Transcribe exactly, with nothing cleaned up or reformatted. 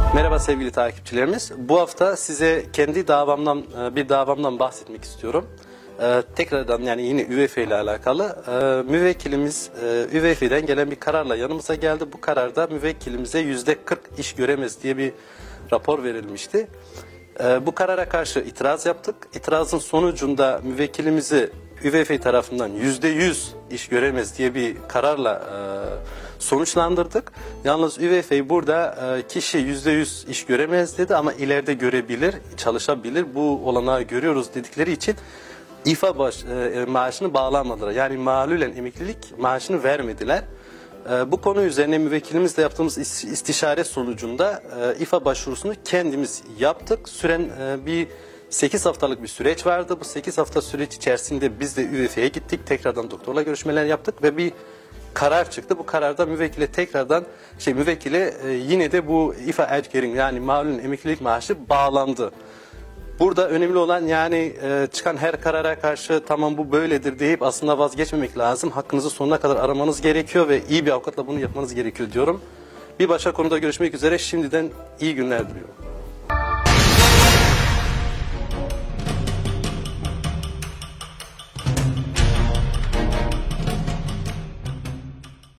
Merhaba sevgili takipçilerimiz. Bu hafta size kendi davamdan bir davamdan bahsetmek istiyorum. Ee, tekrardan yani yine ÜVF ile alakalı. Ee, müvekkilimiz e, ÜVF'den gelen bir kararla yanımıza geldi. Bu kararda müvekkilimize yüzde kırk iş göremez diye bir rapor verilmişti. Ee, bu karara karşı itiraz yaptık. İtirazın sonucunda müvekkilimizi ÜVF tarafından yüzde yüz iş göremez diye bir kararla e, sonuçlandırdık. Yalnız ÜVF burada e, kişi yüzde yüz iş göremez dedi ama ileride görebilir, çalışabilir. Bu olanağı görüyoruz dedikleri için İFA baş, e, maaşını bağlamadılar. Yani malulen emeklilik maaşını vermediler. E, bu konu üzerine müvekkilimizle yaptığımız istişare sonucunda e, İFA başvurusunu kendimiz yaptık. Süren e, bir sekiz haftalık bir süreç vardı. Bu sekiz hafta süreç içerisinde biz de ÜVF'ye gittik. Tekrardan doktorla görüşmeler yaptık ve bir karar çıktı. Bu kararda müvekkile tekrardan şey müvekkile e, yine de bu İFA erkeğin yani malum emeklilik maaşı bağlandı. Burada önemli olan yani e, çıkan her karara karşı tamam bu böyledir deyip aslında vazgeçmemek lazım. Hakkınızı sonuna kadar aramanız gerekiyor ve iyi bir avukatla bunu yapmanız gerekiyor diyorum. Bir başka konuda görüşmek üzere. Şimdiden iyi günler diliyorum.